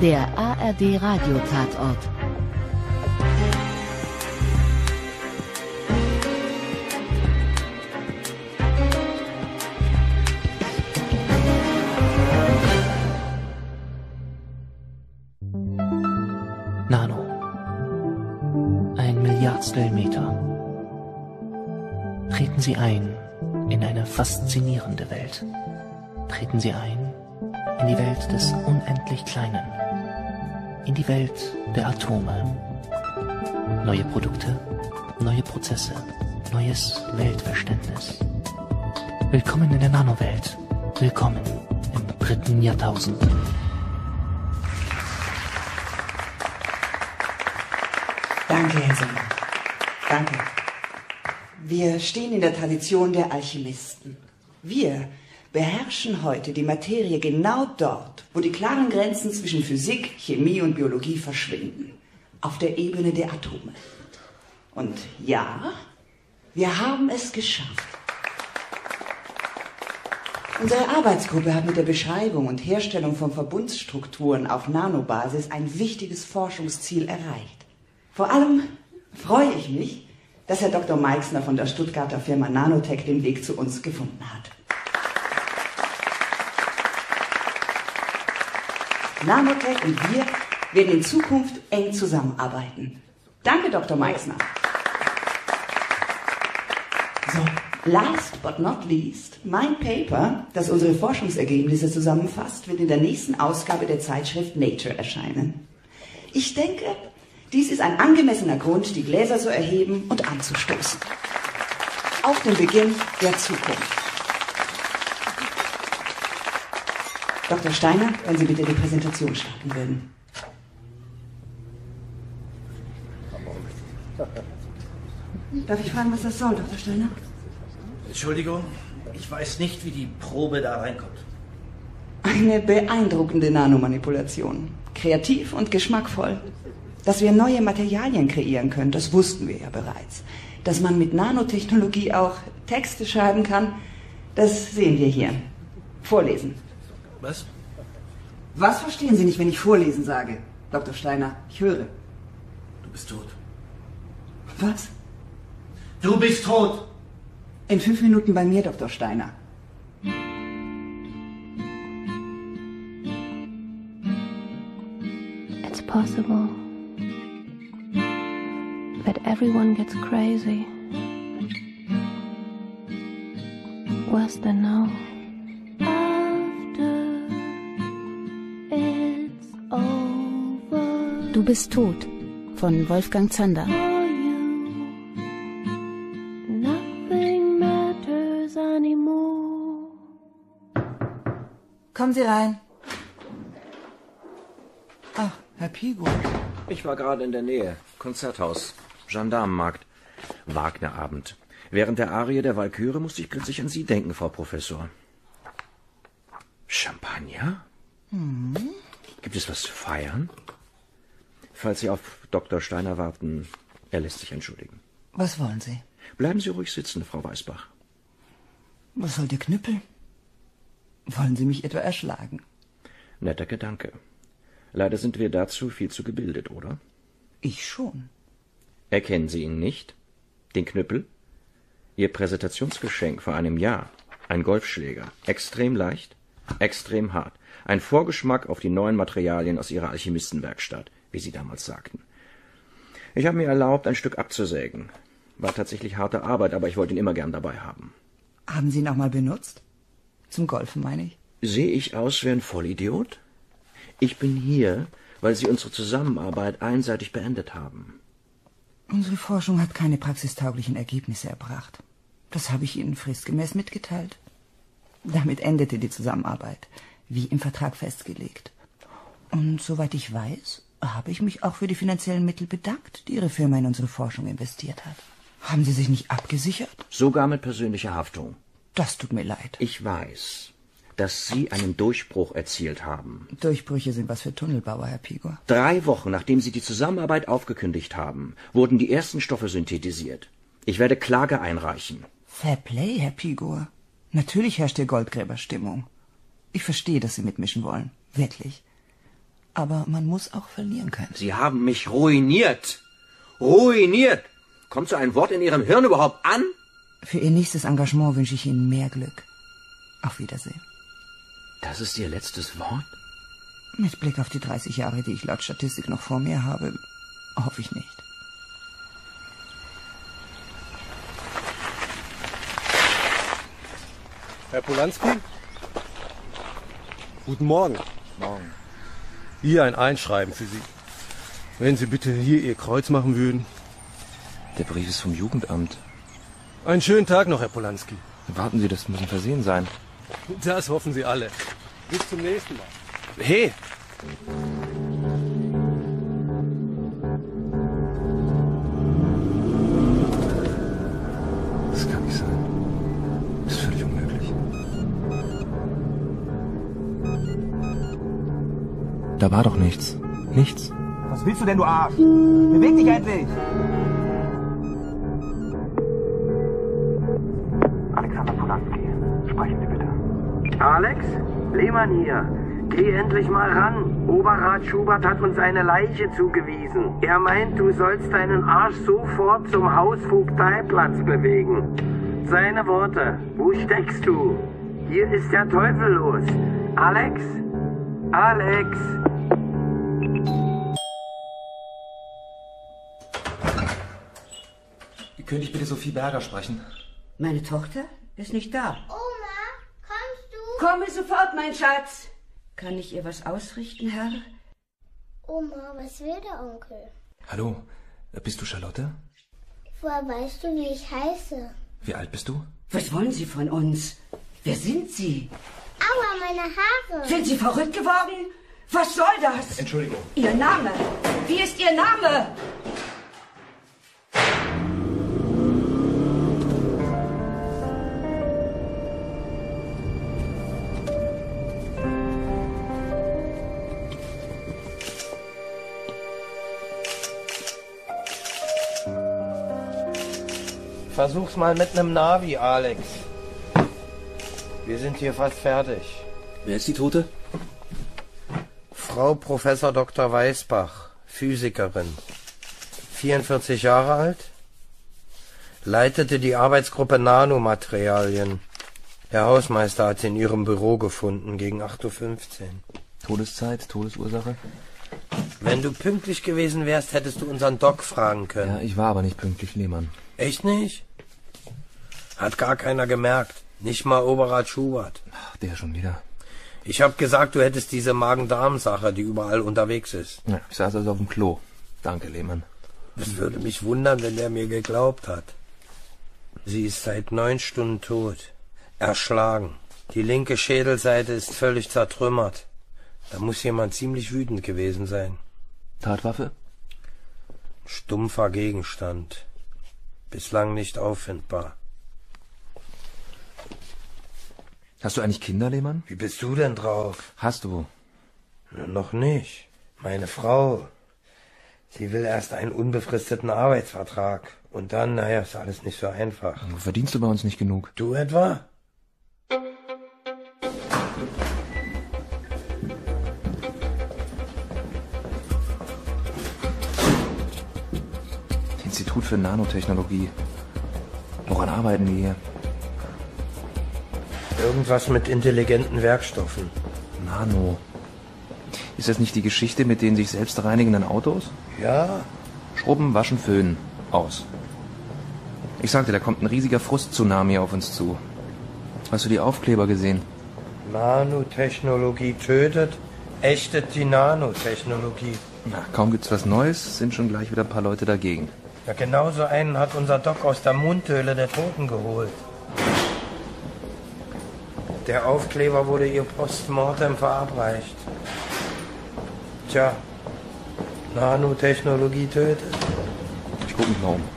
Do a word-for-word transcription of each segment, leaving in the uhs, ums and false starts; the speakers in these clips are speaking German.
Der A R D Radiotatort. Nano. Ein Milliardstel Meter. Treten Sie ein in eine faszinierende Welt. Treten Sie ein in die Welt des unendlich Kleinen. In die Welt der Atome. Neue Produkte, neue Prozesse, neues Weltverständnis. Willkommen in der Nanowelt. Willkommen im dritten Jahrtausend. Danke, Herr Sänger. Danke. Wir stehen in der Tradition der Alchemisten. Wir beherrschen heute die Materie genau dort, wo die klaren Grenzen zwischen Physik, Chemie und Biologie verschwinden. Auf der Ebene der Atome. Und ja, wir haben es geschafft. Unsere Arbeitsgruppe hat mit der Beschreibung und Herstellung von Verbundstrukturen auf Nanobasis ein wichtiges Forschungsziel erreicht. Vor allem freue ich mich, dass Herr Doktor Meixner von der Stuttgarter Firma Nanotech den Weg zu uns gefunden hat. Nanotech und wir werden in Zukunft eng zusammenarbeiten. Danke, Doktor Meixner. So, last but not least, mein Paper, das unsere Forschungsergebnisse zusammenfasst, wird in der nächsten Ausgabe der Zeitschrift Nature erscheinen. Ich denke, dies ist ein angemessener Grund, die Gläser zu erheben und anzustoßen. Auf den Beginn der Zukunft. Doktor Steiner, wenn Sie bitte die Präsentation starten würden. Darf ich fragen, was das soll, Doktor Steiner? Entschuldigung, ich weiß nicht, wie die Probe da reinkommt. Eine beeindruckende Nanomanipulation. Kreativ und geschmackvoll. Dass wir neue Materialien kreieren können, das wussten wir ja bereits. Dass man mit Nanotechnologie auch Texte schreiben kann, das sehen wir hier. Vorlesen. Was? Was verstehen Sie nicht, wenn ich vorlesen sage, Doktor Steiner? Ich höre. Du bist tot. Was? Du bist tot! In fünf Minuten bei mir, Doktor Steiner. It's possible that everyone gets crazy. Worse than now. Du bist tot von Wolfgang Zander. Kommen Sie rein. Ach, Herr Pigo. Ich war gerade in der Nähe. Konzerthaus. Gendarmenmarkt. Wagnerabend. Während der Arie der Walküre musste ich plötzlich an Sie denken, Frau Professor. Champagner? Mhm. Gibt es was zu feiern? Falls Sie auf Doktor Steiner warten, er lässt sich entschuldigen. Was wollen Sie? Bleiben Sie ruhig sitzen, Frau Weißbach. Was soll der Knüppel? Wollen Sie mich etwa erschlagen? Netter Gedanke. Leider sind wir dazu viel zu gebildet, oder? Ich schon. Erkennen Sie ihn nicht? Den Knüppel? Ihr Präsentationsgeschenk vor einem Jahr. Ein Golfschläger. Extrem leicht, extrem hart. Ein Vorgeschmack auf die neuen Materialien aus Ihrer Alchemistenwerkstatt, wie Sie damals sagten. Ich habe mir erlaubt, ein Stück abzusägen. War tatsächlich harte Arbeit, aber ich wollte ihn immer gern dabei haben. Haben Sie ihn auch mal benutzt? Zum Golfen, meine ich. Sehe ich aus wie ein Vollidiot? Ich bin hier, weil Sie unsere Zusammenarbeit einseitig beendet haben. Unsere Forschung hat keine praxistauglichen Ergebnisse erbracht. Das habe ich Ihnen fristgemäß mitgeteilt. Damit endete die Zusammenarbeit, wie im Vertrag festgelegt. Und soweit ich weiß, habe ich mich auch für die finanziellen Mittel bedankt, die Ihre Firma in unsere Forschung investiert hat. Haben Sie sich nicht abgesichert? Sogar mit persönlicher Haftung. Das tut mir leid. Ich weiß, dass Sie einen Durchbruch erzielt haben. Durchbrüche sind was für Tunnelbauer, Herr Pigor. Drei Wochen, nachdem Sie die Zusammenarbeit aufgekündigt haben, wurden die ersten Stoffe synthetisiert. Ich werde Klage einreichen. Fair Play, Herr Pigor. Natürlich herrscht hier Goldgräberstimmung. Ich verstehe, dass Sie mitmischen wollen. Wirklich. Aber man muss auch verlieren können. Sie haben mich ruiniert. Ruiniert. Kommt so ein Wort in Ihrem Hirn überhaupt an? Für Ihr nächstes Engagement wünsche ich Ihnen mehr Glück. Auf Wiedersehen. Das ist Ihr letztes Wort? Mit Blick auf die dreißig Jahre, die ich laut Statistik noch vor mir habe, hoffe ich nicht. Herr Polanski? Guten Morgen. Morgen. Hier ein Einschreiben für Sie. Wenn Sie bitte hier Ihr Kreuz machen würden. Der Brief ist vom Jugendamt. Einen schönen Tag noch, Herr Polanski. Warten Sie, das muss ein Versehen sein. Das hoffen Sie alle. Bis zum nächsten Mal. Hey! Das kann nicht sein. Das ist völlig unmöglich. Da war doch nichts. Nichts. Was willst du denn, du Arsch? Beweg dich endlich! Alexander Polanski, sprechen Sie bitte. Alex? Lehmann hier. Geh endlich mal ran. Oberrat Schubert hat uns eine Leiche zugewiesen. Er meint, du sollst deinen Arsch sofort zum Hausvogteiplatz bewegen. Seine Worte. Wo steckst du? Hier ist der Teufel los. Alex? Alex? Könnte ich bitte Sophie Berger sprechen? Meine Tochter ist nicht da. Oma, kommst du? Komme sofort, mein Schatz. Kann ich ihr was ausrichten, Herr? Oma, was will der Onkel? Hallo, bist du Charlotte? Woher weißt du, wie ich heiße? Wie alt bist du? Was wollen Sie von uns? Wer sind Sie? Aua, meine Haare. Sind Sie verrückt geworden? Was soll das? Entschuldigung. Ihr Name. Wie ist Ihr Name? Versuch's mal mit einem Navi, Alex. Wir sind hier fast fertig. Wer ist die Tote? Frau Professor Doktor Weißbach, Physikerin. vierundvierzig Jahre alt. Leitete die Arbeitsgruppe Nanomaterialien. Der Hausmeister hat sie in ihrem Büro gefunden, gegen acht Uhr fünfzehn. Todeszeit, Todesursache? Wenn du pünktlich gewesen wärst, hättest du unseren Doc fragen können. Ja, ich war aber nicht pünktlich, Lehmann. Echt nicht? Hat gar keiner gemerkt. Nicht mal Oberrat Schubert. Ach, der schon wieder. Ich hab gesagt, du hättest diese Magen-Darm-Sache, die überall unterwegs ist. Ja, ich saß also auf dem Klo. Danke, Lehmann. Es würde mich wundern, wenn der mir geglaubt hat. Sie ist seit neun Stunden tot. Erschlagen. Die linke Schädelseite ist völlig zertrümmert. Da muss jemand ziemlich wütend gewesen sein. Tatwaffe? Stumpfer Gegenstand. Bislang nicht auffindbar. Hast du eigentlich Kinder, Lehmann? Wie bist du denn drauf? Hast du? Na, noch nicht. Meine Frau. Sie will erst einen unbefristeten Arbeitsvertrag. Und dann, naja, ist alles nicht so einfach. Verdienst du bei uns nicht genug? Du etwa? Institut für Nanotechnologie. Woran arbeiten die hier? Irgendwas mit intelligenten Werkstoffen. Nano. Ist das nicht die Geschichte mit den sich selbst reinigenden Autos? Ja. Schrubben, waschen, föhnen. Aus. Ich sagte, da kommt ein riesiger Frust-Tsunami auf uns zu. Hast du die Aufkleber gesehen? Nanotechnologie tötet, ächtet die Nanotechnologie. Na, kaum gibt's was Neues, sind schon gleich wieder ein paar Leute dagegen. Ja, genauso einen hat unser Doc aus der Mundhöhle der Toten geholt. Der Aufkleber wurde ihr postmortem verabreicht. Tja, Nanotechnologie tötet. Ich guck mich mal um.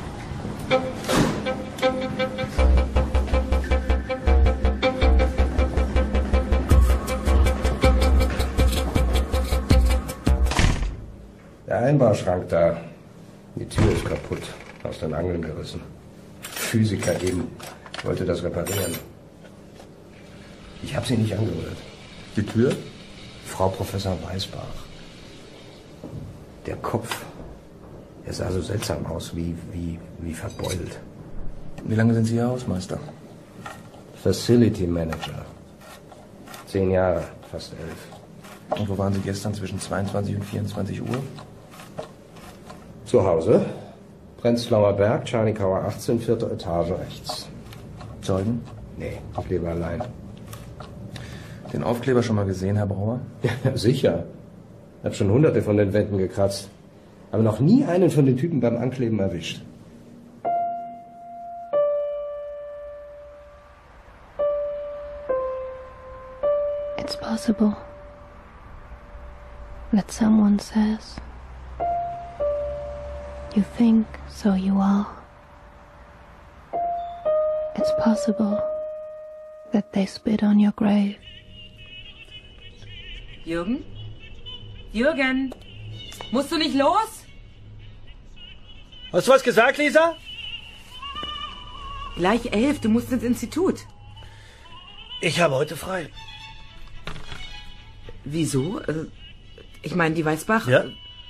Der Einbauschrank da. Die Tür ist kaputt, aus den Angeln gerissen. Physiker eben wollte das reparieren. Ich habe sie nicht angerührt. Die Tür? Frau Professor Weißbach. Der Kopf, er sah so seltsam aus, wie, wie, wie verbeult. Wie lange sind Sie hier Hausmeister? Facility Manager. Zehn Jahre, fast elf. Und wo waren Sie gestern zwischen zweiundzwanzig und vierundzwanzig Uhr? Zu Hause. Prenzlauer Berg, Charlie Kauer achtzehn, vierte Etage rechts. Zeugen? Nee, ich lebe allein. Den Aufkleber schon mal gesehen, Herr Brauer? Ja, sicher. Ich habe schon hunderte von den Wänden gekratzt. Aber noch nie einen von den Typen beim Ankleben erwischt. It's possible that someone says, you think, so you are. It's possible that they spit on your grave. Jürgen? Jürgen? Musst du nicht los? Hast du was gesagt, Lisa? Gleich elf, du musst ins Institut. Ich habe heute frei. Wieso? Ich meine, die Weißbach... Ja?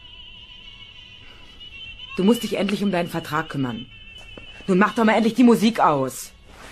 Du musst dich endlich um deinen Vertrag kümmern. Nun mach doch mal endlich die Musik aus.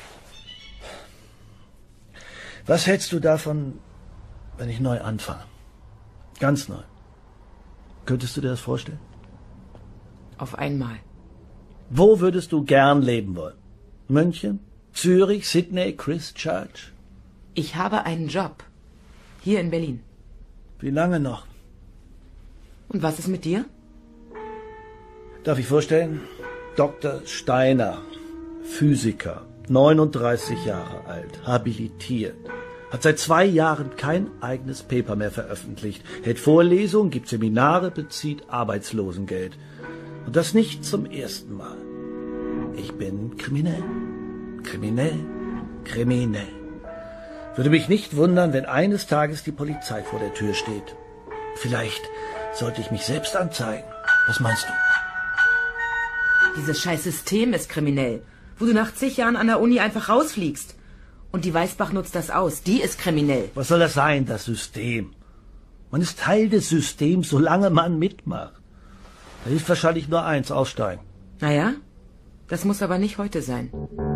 Was hältst du davon, wenn ich neu anfange? Ganz neu. Könntest du dir das vorstellen? Auf einmal. Wo würdest du gern leben wollen? München? Zürich? Sydney? Christchurch? Ich habe einen Job. Hier in Berlin. Wie lange noch? Und was ist mit dir? Darf ich vorstellen? Doktor Steiner, Physiker, neununddreißig Jahre alt, habilitiert. Hat seit zwei Jahren kein eigenes Paper mehr veröffentlicht, hält Vorlesungen, gibt Seminare, bezieht Arbeitslosengeld. Und das nicht zum ersten Mal. Ich bin kriminell, kriminell, kriminell. Würde mich nicht wundern, wenn eines Tages die Polizei vor der Tür steht. Vielleicht sollte ich mich selbst anzeigen. Was meinst du? Dieses scheiß System ist kriminell, wo du nach zig Jahren an der Uni einfach rausfliegst. Und die Weißbach nutzt das aus. Die ist kriminell. Was soll das sein, das System? Man ist Teil des Systems, solange man mitmacht. Da hilft wahrscheinlich nur eins, aussteigen. Naja, das muss aber nicht heute sein.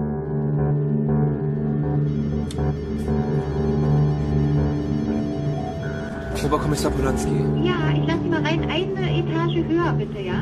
Oberkommissar Polanski. Ja, ich lasse Sie mal rein. Eine Etage höher, bitte, ja?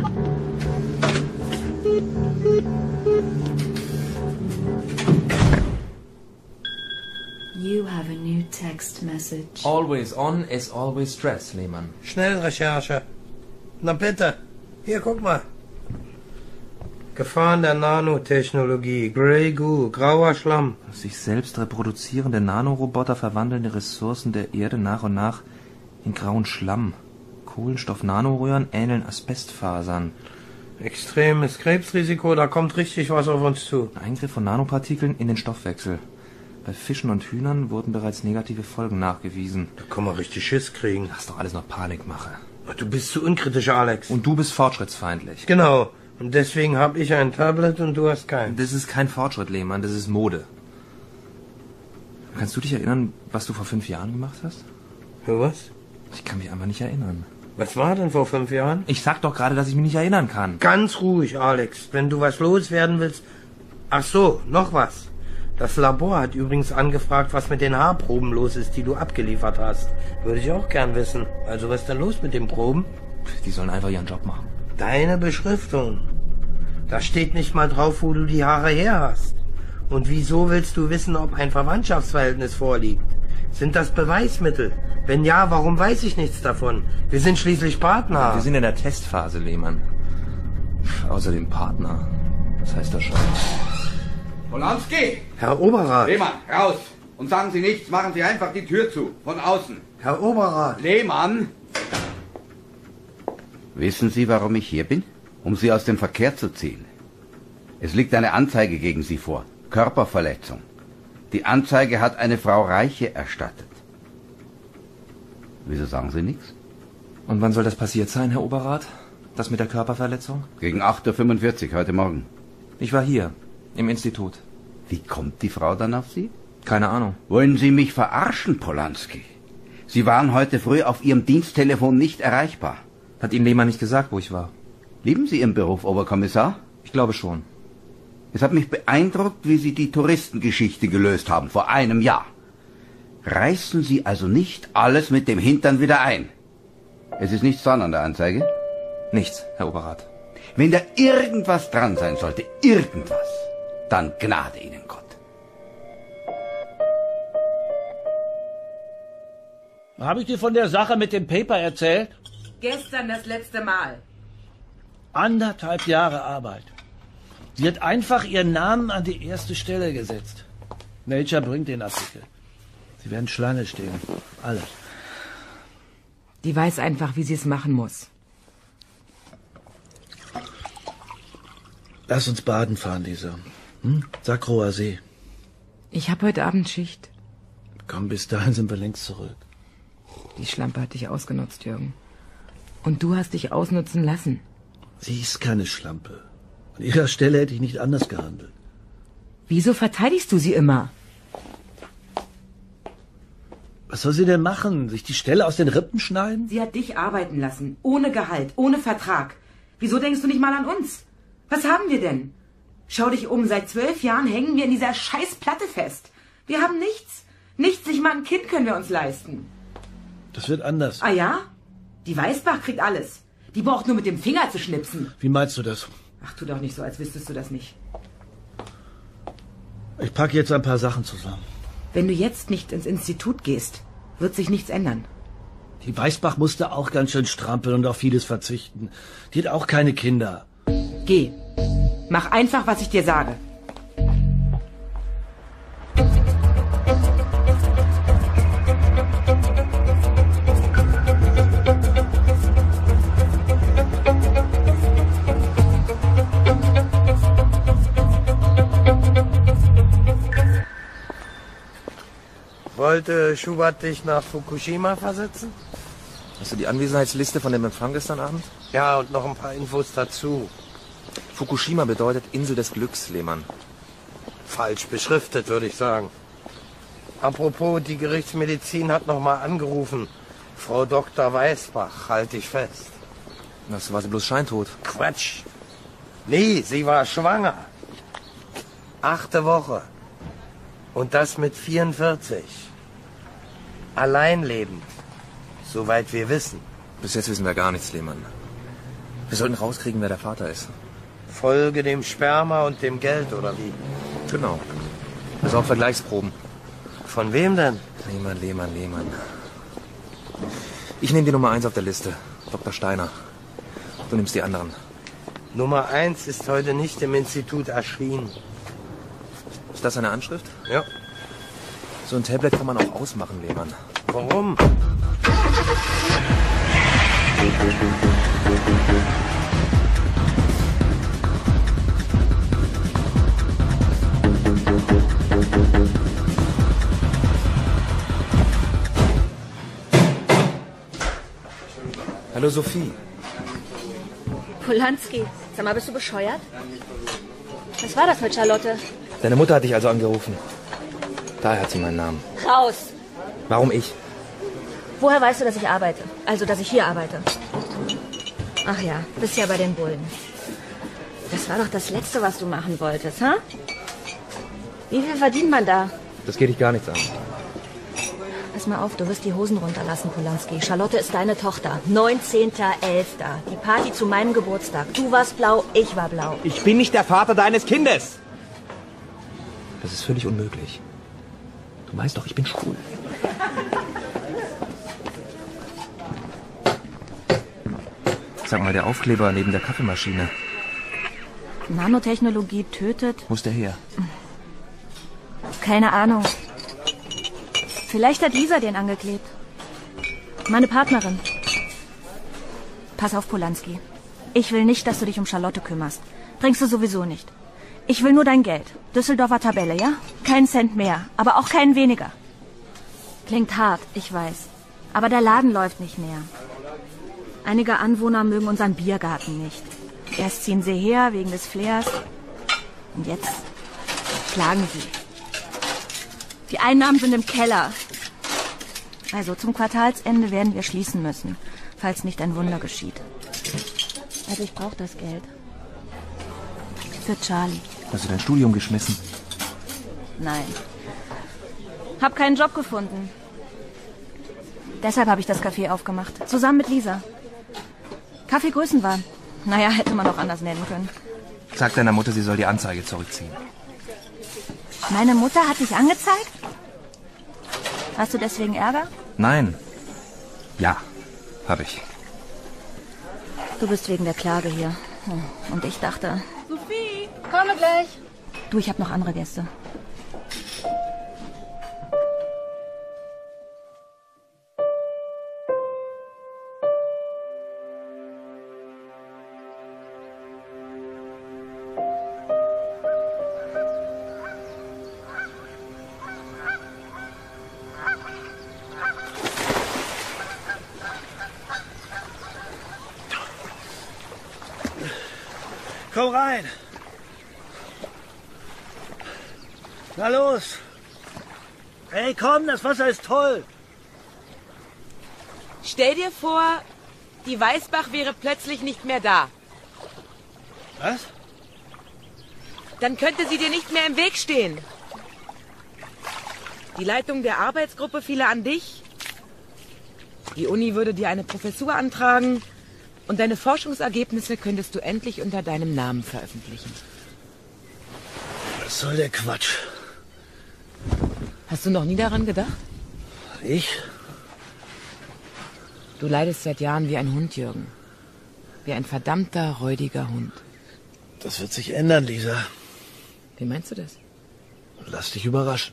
You have a new text message. Always on is always stress, Lehmann. Schnellrecherche. Na bitte. Hier, guck mal. Gefahren der Nanotechnologie. Grey Goo, grauer Schlamm. Sich selbst reproduzierende Nanoroboter verwandeln die Ressourcen der Erde nach und nach in grauen Schlamm. Kohlenstoff-Nanoröhren ähneln Asbestfasern. Extremes Krebsrisiko, da kommt richtig was auf uns zu. Eingriff von Nanopartikeln in den Stoffwechsel. Bei Fischen und Hühnern wurden bereits negative Folgen nachgewiesen. Da kann man richtig Schiss kriegen. Das ist doch alles noch Panikmache. Du bist zu unkritisch, Alex. Und du bist fortschrittsfeindlich. Genau. Und deswegen habe ich ein Tablet und du hast keins. Das ist kein Fortschritt, Lehmann, das ist Mode. Kannst du dich erinnern, was du vor fünf Jahren gemacht hast? Für was? Ich kann mich einfach nicht erinnern. Was war denn vor fünf Jahren? Ich sag doch gerade, dass ich mich nicht erinnern kann. Ganz ruhig, Alex. Wenn du was loswerden willst... Ach so, noch was. Das Labor hat übrigens angefragt, was mit den Haarproben los ist, die du abgeliefert hast. Würde ich auch gern wissen. Also was ist denn los mit den Proben? Die sollen einfach ihren Job machen. Deine Beschriftung. Da steht nicht mal drauf, wo du die Haare her hast. Und wieso willst du wissen, ob ein Verwandtschaftsverhältnis vorliegt? Sind das Beweismittel? Wenn ja, warum weiß ich nichts davon? Wir sind schließlich Partner. Wir sind in der Testphase, Lehmann. Außerdem Partner. Was heißt das schon? Polanski! Herr Oberrat! Lehmann, raus! Und sagen Sie nichts, machen Sie einfach die Tür zu. Von außen. Herr Oberrat! Lehmann! Wissen Sie, warum ich hier bin? Um Sie aus dem Verkehr zu ziehen. Es liegt eine Anzeige gegen Sie vor. Körperverletzung. Die Anzeige hat eine Frau Reiche erstattet. Wieso sagen Sie nichts? Und wann soll das passiert sein, Herr Oberrat? Das mit der Körperverletzung? Gegen acht Uhr fünfundvierzig heute Morgen. Ich war hier, im Institut. Wie kommt die Frau dann auf Sie? Keine Ahnung. Wollen Sie mich verarschen, Polanski? Sie waren heute früh auf Ihrem Diensttelefon nicht erreichbar. Hat Ihnen Lehmann nicht gesagt, wo ich war? Lieben Sie Ihren Beruf, Oberkommissar? Ich glaube schon. Es hat mich beeindruckt, wie Sie die Touristengeschichte gelöst haben, vor einem Jahr. Reißen Sie also nicht alles mit dem Hintern wieder ein. Es ist nichts dran an der Anzeige? Nichts, Herr Oberrat. Wenn da irgendwas dran sein sollte, irgendwas, dann Gnade Ihnen Gott. Habe ich dir von der Sache mit dem Paper erzählt? Gestern das letzte Mal. Anderthalb Jahre Arbeit. Sie hat einfach ihren Namen an die erste Stelle gesetzt. Nature bringt den Artikel. Sie werden Schlange stehen. Alle. Die weiß einfach, wie sie es machen muss. Lass uns baden fahren, Lisa. Hm? Sakroer See. Ich habe heute Abend Schicht. Komm, bis dahin sind wir längst zurück. Die Schlampe hat dich ausgenutzt, Jürgen. Und du hast dich ausnutzen lassen. Sie ist keine Schlampe. An ihrer Stelle hätte ich nicht anders gehandelt. Wieso verteidigst du sie immer? Was soll sie denn machen? Sich die Stelle aus den Rippen schneiden? Sie hat dich arbeiten lassen. Ohne Gehalt, ohne Vertrag. Wieso denkst du nicht mal an uns? Was haben wir denn? Schau dich um. Seit zwölf Jahren hängen wir in dieser scheiß Platte fest. Wir haben nichts. Nichts, nicht mal ein Kind können wir uns leisten. Das wird anders. Ah ja? Die Weißbach kriegt alles. Die braucht nur mit dem Finger zu schnipsen. Wie meinst du das? Ach, tu doch nicht so, als wüsstest du das nicht. Ich packe jetzt ein paar Sachen zusammen. Wenn du jetzt nicht ins Institut gehst, wird sich nichts ändern. Die Weißbach musste auch ganz schön strampeln und auf vieles verzichten. Die hat auch keine Kinder. Geh. Mach einfach, was ich dir sage. Wollte Schubert dich nach Fukushima versetzen? Hast du die Anwesenheitsliste von dem Empfang gestern Abend? Ja, und noch ein paar Infos dazu. Fukushima bedeutet Insel des Glücks, Lehmann. Falsch beschriftet, würde ich sagen. Apropos, die Gerichtsmedizin hat noch mal angerufen. Frau Doktor Weißbach, halt dich fest. Das war sie bloß scheintot. Quatsch. Nee, sie war schwanger. Achte Woche. Und das mit vierundvierzig. Alleinlebend. Soweit wir wissen. Bis jetzt wissen wir gar nichts, Lehmann. Wir sollten rauskriegen, wer der Vater ist. Folge dem Sperma und dem Geld, oder wie? Genau. Das sind auch Vergleichsproben. Von wem denn? Lehmann, Lehmann, Lehmann. Ich nehme die Nummer eins auf der Liste. Doktor Steiner. Du nimmst die anderen. Nummer eins ist heute nicht im Institut erschienen. Ist das eine Anschrift? Ja. So ein Tablet kann man auch ausmachen, Lehmann. Warum? Hallo Sophie. Polanski, sag mal, bist du bescheuert? Was war das mit Charlotte? Deine Mutter hat dich also angerufen. Daher hat sie meinen Namen. Raus! Warum ich? Woher weißt du, dass ich arbeite? Also, dass ich hier arbeite? Ach ja, bist ja bei den Bullen. Das war doch das Letzte, was du machen wolltest, ha? Wie viel verdient man da? Das geht dich gar nichts an. Pass mal auf, du wirst die Hosen runterlassen, Polanski. Charlotte ist deine Tochter. neunzehnter elfter Die Party zu meinem Geburtstag. Du warst blau, ich war blau. Ich bin nicht der Vater deines Kindes. Das ist völlig unmöglich. Du weißt doch, ich bin schwul. Sag mal, der Aufkleber neben der Kaffeemaschine. Nanotechnologie tötet? Wo ist der her? Keine Ahnung. Vielleicht hat Lisa den angeklebt. Meine Partnerin. Pass auf, Polanski. Ich will nicht, dass du dich um Charlotte kümmerst. Bringst du sowieso nicht. Ich will nur dein Geld. Düsseldorfer Tabelle, ja? Kein Cent mehr, aber auch keinen weniger. Klingt hart, ich weiß. Aber der Laden läuft nicht mehr. Einige Anwohner mögen unseren Biergarten nicht. Erst ziehen sie her wegen des Flairs. Und jetzt klagen sie. Die Einnahmen sind im Keller. Also zum Quartalsende werden wir schließen müssen, falls nicht ein Wunder geschieht. Also ich brauche das Geld. Für Charlie. Hast du dein Studium geschmissen? Nein. Hab keinen Job gefunden. Deshalb habe ich das Café aufgemacht. Zusammen mit Lisa. Kaffee Größenwahn. Naja, hätte man auch anders nennen können. Sag deiner Mutter, sie soll die Anzeige zurückziehen. Meine Mutter hat dich angezeigt? Hast du deswegen Ärger? Nein. Ja, hab ich. Du bist wegen der Klage hier. Und ich dachte... Sophie, komme gleich. Du, ich habe noch andere Gäste. Komm rein. Na los. Hey, komm, das Wasser ist toll. Stell dir vor, die Weißbach wäre plötzlich nicht mehr da. Was? Dann könnte sie dir nicht mehr im Weg stehen. Die Leitung der Arbeitsgruppe fiele an dich. Die Uni würde dir eine Professur antragen. Und deine Forschungsergebnisse könntest du endlich unter deinem Namen veröffentlichen. Was soll der Quatsch? Hast du noch nie daran gedacht? Ich? Du leidest seit Jahren wie ein Hund, Jürgen. Wie ein verdammter, räudiger Hund. Das wird sich ändern, Lisa. Wie meinst du das? Lass dich überraschen.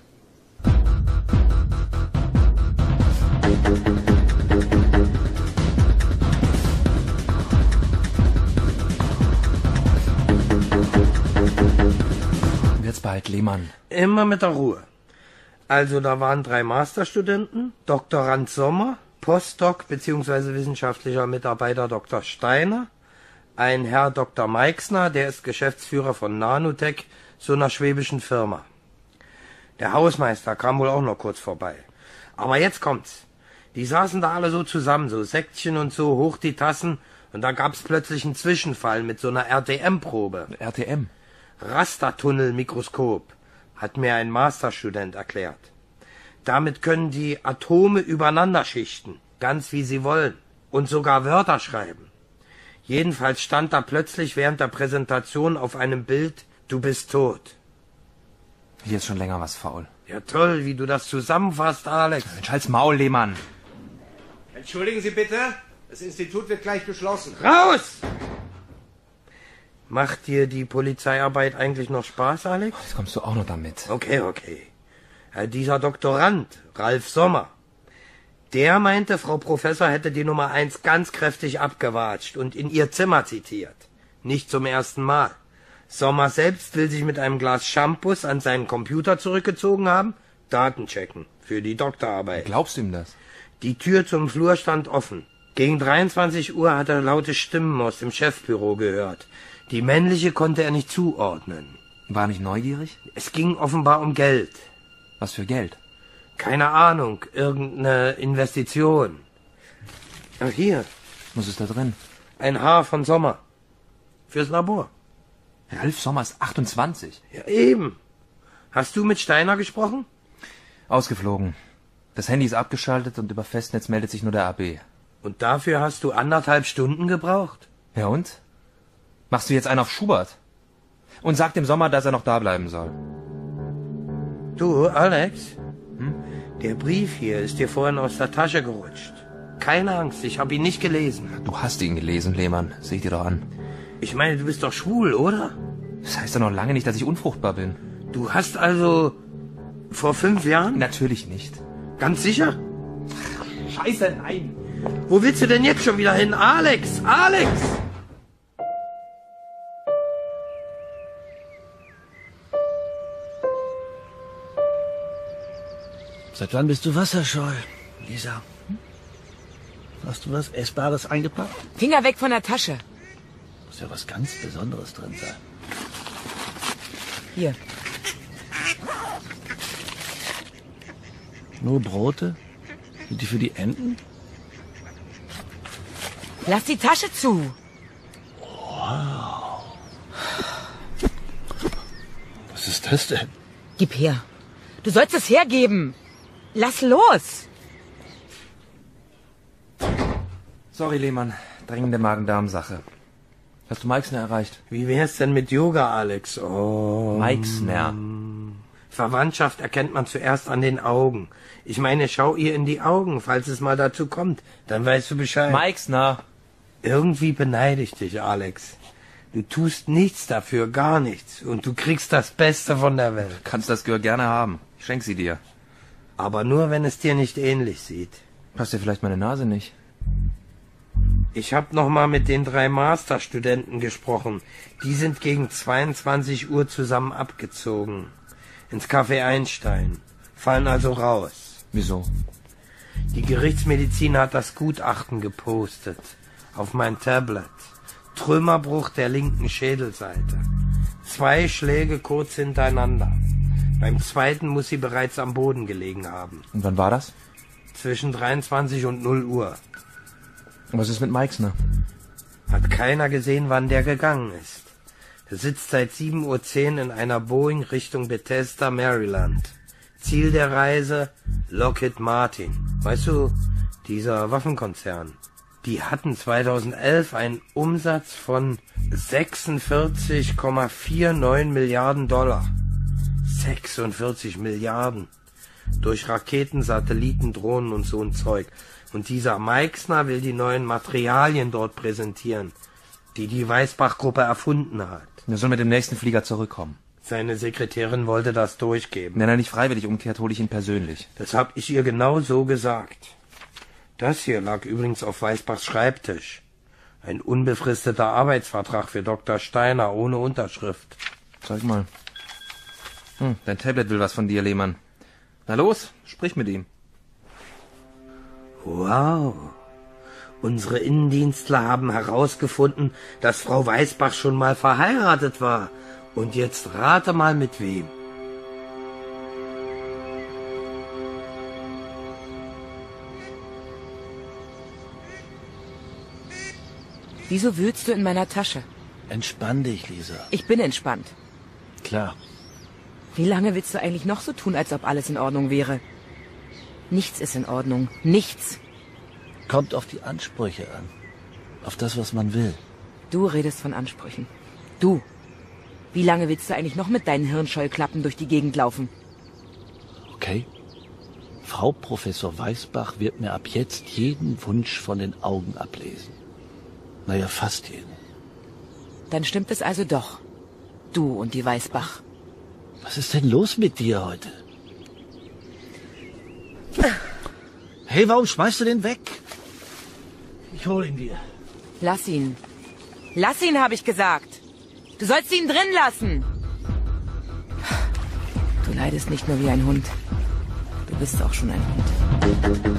Wird's bald, Lehmann. Immer mit der Ruhe. Also da waren drei Masterstudenten, Doktorand Sommer, Postdoc bzw. wissenschaftlicher Mitarbeiter Doktor Steiner, ein Herr Doktor Meixner, der ist Geschäftsführer von Nanotech, so einer schwäbischen Firma. Der Hausmeister kam wohl auch noch kurz vorbei. Aber jetzt kommt's. Die saßen da alle so zusammen, so Säckchen und so, hoch die Tassen, und da gab's plötzlich einen Zwischenfall mit so einer R T M-Probe. R T M? Rastertunnelmikroskop, hat mir ein Masterstudent erklärt. Damit können die Atome übereinander schichten, ganz wie sie wollen, und sogar Wörter schreiben. Jedenfalls stand da plötzlich während der Präsentation auf einem Bild, du bist tot. Hier ist schon länger was faul. Ja toll, wie du das zusammenfasst, Alex. Mensch, halt's Maul, Lehmann. Entschuldigen Sie bitte, das Institut wird gleich geschlossen. Raus! Macht dir die Polizeiarbeit eigentlich noch Spaß, Alex? Jetzt kommst du auch noch damit. Okay, okay. Ja, dieser Doktorand, Ralf Sommer, der meinte, Frau Professor hätte die Nummer eins ganz kräftig abgewatscht und in ihr Zimmer zitiert. Nicht zum ersten Mal. Sommer selbst will sich mit einem Glas Shampoos an seinen Computer zurückgezogen haben, Daten checken für die Doktorarbeit. Glaubst du ihm das? Die Tür zum Flur stand offen. Gegen dreiundzwanzig Uhr hat er laute Stimmen aus dem Chefbüro gehört. Die männliche konnte er nicht zuordnen. War nicht neugierig? Es ging offenbar um Geld. Was für Geld? Keine Ahnung, irgendeine Investition. Ach, hier. Was ist da drin? Ein Haar von Sommer. Fürs Labor. Ralf Sommer ist achtundzwanzig. Ja, eben. Hast du mit Steiner gesprochen? Ausgeflogen. Das Handy ist abgeschaltet und über Festnetz meldet sich nur der A B. Und dafür hast du anderthalb Stunden gebraucht? Ja und? Machst du jetzt einen auf Schubert? Und sag dem Sommer, dass er noch da bleiben soll. Du, Alex, hm? Der Brief hier ist dir vorhin aus der Tasche gerutscht. Keine Angst, ich habe ihn nicht gelesen. Du hast ihn gelesen, Lehmann. Seh ich dir doch an. Ich meine, du bist doch schwul, oder? Das heißt doch noch lange nicht, dass ich unfruchtbar bin. Du hast also vor fünf Jahren? Natürlich nicht. Ganz sicher? Scheiße, nein. Wo willst du denn jetzt schon wieder hin? Alex! Alex! Seit wann bist du wasserscheu, Lisa? Hm? Hast du was Essbares eingepackt? Finger weg von der Tasche. Muss ja was ganz Besonderes drin sein. Hier. Nur Brote? Sind die für die Enten? Lass die Tasche zu. Oh, Was ist das denn? Gib her. Du sollst es hergeben. Lass los. Sorry, Lehmann. Drängende Magen-Darm-Sache. Hast du Meixner erreicht? Wie wär's denn mit Yoga, Alex? Oh. Meixner. Verwandtschaft erkennt man zuerst an den Augen. Ich meine, schau ihr in die Augen, falls es mal dazu kommt. Dann weißt du Bescheid. Meixner. Irgendwie beneide ich dich, Alex. Du tust nichts dafür, gar nichts. Und du kriegst das Beste von der Welt. Du kannst das Gehör gerne haben. Ich schenk sie dir. Aber nur, wenn es dir nicht ähnlich sieht. Passt dir vielleicht meine Nase nicht? Ich hab noch mal mit den drei Masterstudenten gesprochen. Die sind gegen zweiundzwanzig Uhr zusammen abgezogen. Ins Café Einstein. Fallen also raus. Wieso? Die Gerichtsmedizin hat das Gutachten gepostet. Auf mein Tablet. Trümmerbruch der linken Schädelseite. Zwei Schläge kurz hintereinander. Beim zweiten muss sie bereits am Boden gelegen haben. Und wann war das? Zwischen dreiundzwanzig und null Uhr. Und was ist mit Meixner? Hat keiner gesehen, wann der gegangen ist. Der sitzt seit sieben Uhr zehn in einer Boeing Richtung Bethesda, Maryland. Ziel der Reise Lockheed Martin. Weißt du, dieser Waffenkonzern. Die hatten zweitausendelf einen Umsatz von sechsundvierzig Komma neunundvierzig Milliarden Dollar. sechsundvierzig Milliarden. Durch Raketen, Satelliten, Drohnen und so ein Zeug. Und dieser Meixner will die neuen Materialien dort präsentieren, die die Weisbach-Gruppe erfunden hat. Er soll mit dem nächsten Flieger zurückkommen. Seine Sekretärin wollte das durchgeben. Wenn er nicht freiwillig umkehrt, hole ich ihn persönlich. Das hab ich ihr genau so gesagt. Das hier lag übrigens auf Weisbachs Schreibtisch. Ein unbefristeter Arbeitsvertrag für Doktor Steiner ohne Unterschrift. Zeig mal. Hm, dein Tablet will was von dir, Lehmann. Na los, sprich mit ihm. Wow. Unsere Innendienstler haben herausgefunden, dass Frau Weisbach schon mal verheiratet war. Und jetzt rate mal mit wem. Wieso wühlst du in meiner Tasche? Entspann dich, Lisa. Ich bin entspannt. Klar. Wie lange willst du eigentlich noch so tun, als ob alles in Ordnung wäre? Nichts ist in Ordnung. Nichts. Kommt auf die Ansprüche an. Auf das, was man will. Du redest von Ansprüchen. Du. Wie lange willst du eigentlich noch mit deinen Hirnscheuklappen durch die Gegend laufen? Okay. Frau Professor Weisbach wird mir ab jetzt jeden Wunsch von den Augen ablesen. Naja, fast jeden. Dann stimmt es also doch. Du und die Weisbach. Was ist denn los mit dir heute? Hey, warum schmeißt du den weg? Ich hol ihn dir. Lass ihn. Lass ihn, habe ich gesagt. Du sollst ihn drin lassen. Du leidest nicht nur wie ein Hund. Du bist auch schon ein Hund.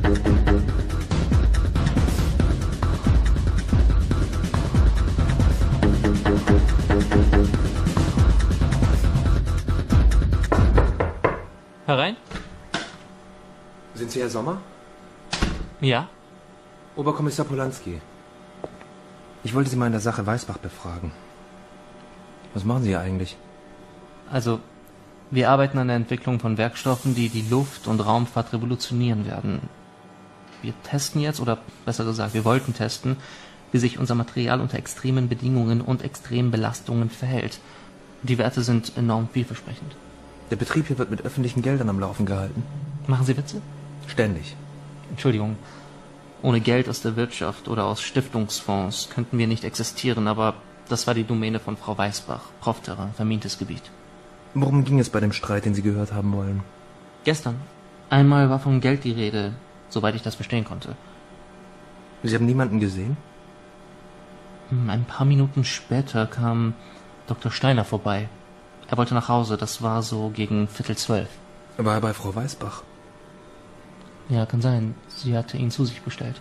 Herein? Sind Sie Herr Sommer? Ja. Oberkommissar Polanski. Ich wollte Sie mal in der Sache Weisbach befragen. Was machen Sie hier eigentlich? Also, wir arbeiten an der Entwicklung von Werkstoffen, die die Luft- und Raumfahrt revolutionieren werden. Wir testen jetzt, oder besser gesagt, wir wollten testen, wie sich unser Material unter extremen Bedingungen und extremen Belastungen verhält. Die Werte sind enorm vielversprechend. Der Betrieb hier wird mit öffentlichen Geldern am Laufen gehalten. Machen Sie Witze? Ständig. Entschuldigung. Ohne Geld aus der Wirtschaft oder aus Stiftungsfonds könnten wir nicht existieren, aber das war die Domäne von Frau Weisbach. Profterrain, vermintes Gebiet. Worum ging es bei dem Streit, den Sie gehört haben wollen? Gestern. Einmal war von Geld die Rede, soweit ich das verstehen konnte. Sie haben niemanden gesehen? Ein paar Minuten später kam Doktor Steiner vorbei. Er wollte nach Hause, das war so gegen Viertel zwölf. War er bei Frau Weisbach? Ja, kann sein. Sie hatte ihn zu sich bestellt.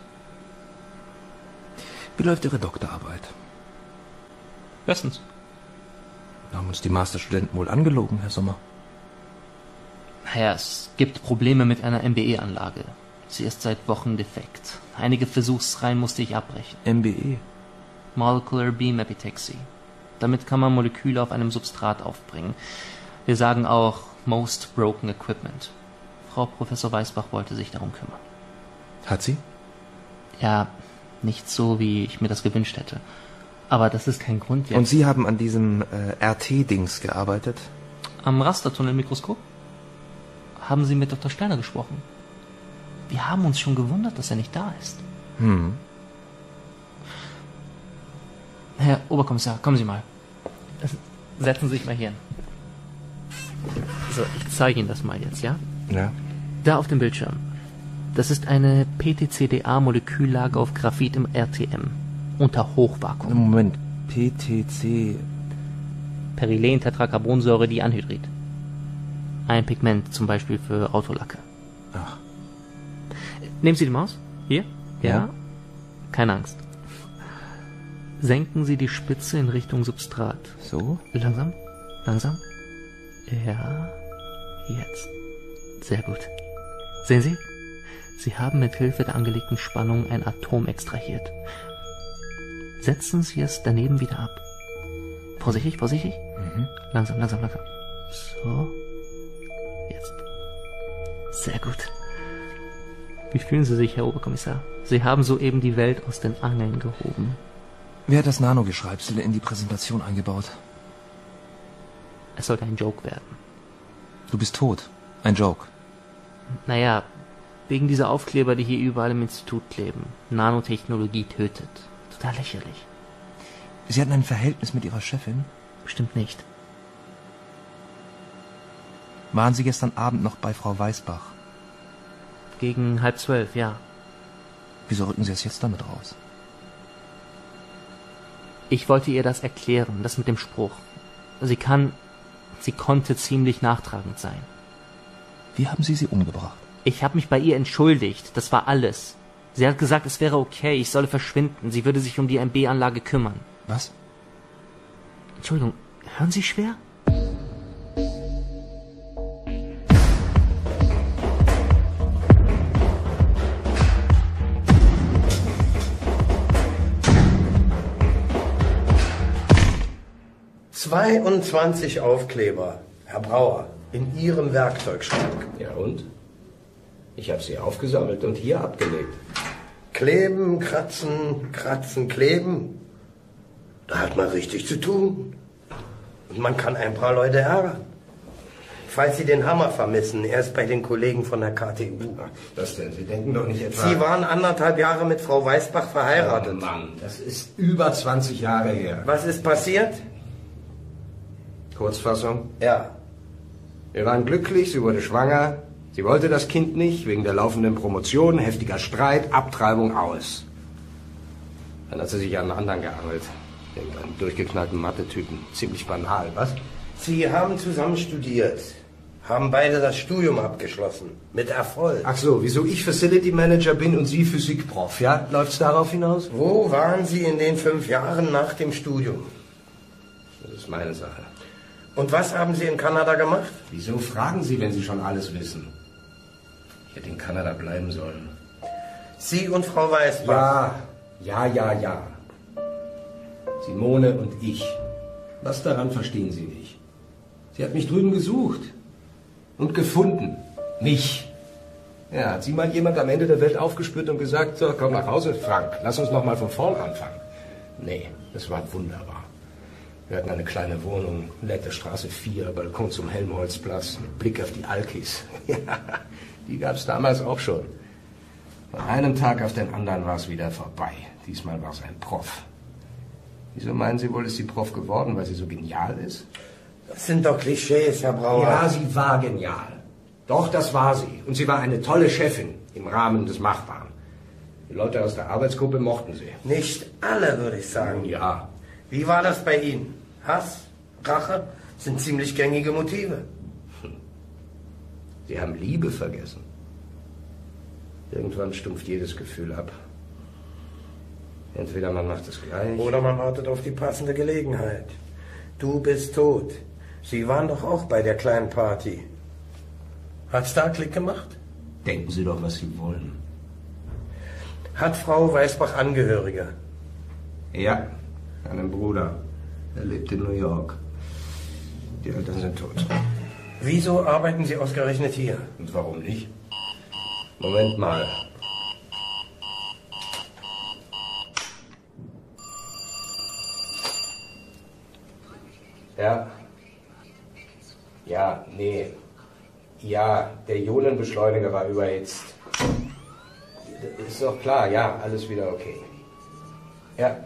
Wie läuft Ihre Doktorarbeit? Bestens. Haben uns die Masterstudenten wohl angelogen, Herr Sommer? Naja, es gibt Probleme mit einer M B E-Anlage. Sie ist seit Wochen defekt. Einige Versuchsreihen musste ich abbrechen. M B E? Molecular Beam Epitaxy. Damit kann man Moleküle auf einem Substrat aufbringen. Wir sagen auch most broken equipment. Frau Professor Weisbach wollte sich darum kümmern. Hat sie? Ja, nicht so, wie ich mir das gewünscht hätte. Aber das ist kein Grund jetzt. Und Sie haben an diesem äh, R T-Dings gearbeitet? Am Rastertunnelmikroskop? Haben Sie mit Doktor Steiner gesprochen? Wir haben uns schon gewundert, dass er nicht da ist. Hm. Herr Oberkommissar, kommen Sie mal. Setzen Sie sich mal hier hin. So, ich zeige Ihnen das mal jetzt, ja? Ja. Da auf dem Bildschirm. Das ist eine P T C D A-Moleküllage auf Graphit im R T M. Unter Hochvakuum. Moment. P T C... Perilen-Tetracarbonsäure Dianhydrid. Ein Pigment zum Beispiel für Autolacke. Ach. Nehmen Sie die Maus. Hier. Ja. ja. Keine Angst. Senken Sie die Spitze in Richtung Substrat. So? Langsam. Langsam. Ja. Jetzt. Sehr gut. Sehen Sie? Sie haben mit Hilfe der angelegten Spannung ein Atom extrahiert. Setzen Sie es daneben wieder ab. Vorsichtig, vorsichtig. Mhm. Langsam, langsam, langsam. So. Jetzt. Sehr gut. Wie fühlen Sie sich, Herr Oberkommissar? Sie haben soeben die Welt aus den Angeln gehoben. Wer hat das Nanogeschreibsel in die Präsentation eingebaut? Es sollte ein Joke werden. Du bist tot. Ein Joke. Naja, wegen dieser Aufkleber, die hier überall im Institut kleben. Nanotechnologie tötet. Total lächerlich. Sie hatten ein Verhältnis mit Ihrer Chefin? Bestimmt nicht. Waren Sie gestern Abend noch bei Frau Weisbach? Gegen halb zwölf, ja. Wieso rücken Sie es jetzt damit raus? Ich wollte ihr das erklären, das mit dem Spruch. Sie kann, sie konnte ziemlich nachtragend sein. Wie haben Sie sie umgebracht? Ich habe mich bei ihr entschuldigt, das war alles. Sie hat gesagt, es wäre okay, ich solle verschwinden, sie würde sich um die M B-Anlage kümmern. Was? Entschuldigung, hören Sie schwer? zweiundzwanzig Aufkleber, Herr Brauer, in Ihrem Werkzeugschrank. Ja und? Ich habe sie aufgesammelt und hier abgelegt. Kleben, kratzen, kratzen, kleben. Da hat man richtig zu tun. Und man kann ein paar Leute ärgern. Falls Sie den Hammer vermissen, er ist bei den Kollegen von der K T U. Was denn? Sie denken doch nicht etwa... Sie waren anderthalb Jahre mit Frau Weisbach verheiratet. Oh Mann, das ist über zwanzig Jahre her. Was ist passiert? Kurzfassung? Ja. Wir waren glücklich, sie wurde schwanger. Sie wollte das Kind nicht, wegen der laufenden Promotion, heftiger Streit, Abtreibung aus. Dann hat sie sich an einen anderen geangelt. Irgendeinen durchgeknallten Mathe-Typen. Ziemlich banal, was? Sie haben zusammen studiert. Haben beide das Studium abgeschlossen. Mit Erfolg. Ach so, wieso ich Facility Manager bin und Sie Physikprof, ja? Läuft's darauf hinaus? Wo waren Sie in den fünf Jahren nach dem Studium? Das ist meine Sache. Und was haben Sie in Kanada gemacht? Wieso fragen Sie, wenn Sie schon alles wissen? Ich hätte in Kanada bleiben sollen. Sie und Frau Weisbach? Ja, ja, ja, ja. Simone und ich. Was daran verstehen Sie nicht? Sie hat mich drüben gesucht. Und gefunden. Mich. Ja, hat sie mal jemand am Ende der Welt aufgespürt und gesagt, so, komm nach Hause, Frank, lass uns noch mal von vorn anfangen. Nee, das war wunderbar. Wir hatten eine kleine Wohnung, Letter Straße vier, Balkon zum Helmholtzplatz, mit Blick auf die Alkis. Ja, die gab's damals auch schon. Von einem Tag auf den anderen war es wieder vorbei. Diesmal war es ein Prof. Wieso meinen Sie wohl, ist sie Prof geworden, weil sie so genial ist? Das sind doch Klischees, Herr Brauer. Ja, sie war genial. Doch, das war sie. Und sie war eine tolle Chefin im Rahmen des Machbaren. Die Leute aus der Arbeitsgruppe mochten sie. Nicht alle, würde ich sagen. Ja. Wie war das bei Ihnen? Hass, Rache sind ziemlich gängige Motive. Sie haben Liebe vergessen. Irgendwann stumpft jedes Gefühl ab. Entweder man macht es gleich. Oder man wartet auf die passende Gelegenheit. Du bist tot. Sie waren doch auch bei der kleinen Party. Hat's da Klick gemacht? Denken Sie doch, was Sie wollen. Hat Frau Weisbach Angehörige? Ja, einen Bruder. Er lebt in New York. Die Eltern sind tot. Wieso arbeiten Sie ausgerechnet hier? Und warum nicht? Moment mal. Ja. Ja, nee. Ja, der Ionenbeschleuniger war überhitzt. Ist doch klar, ja, alles wieder okay. Ja.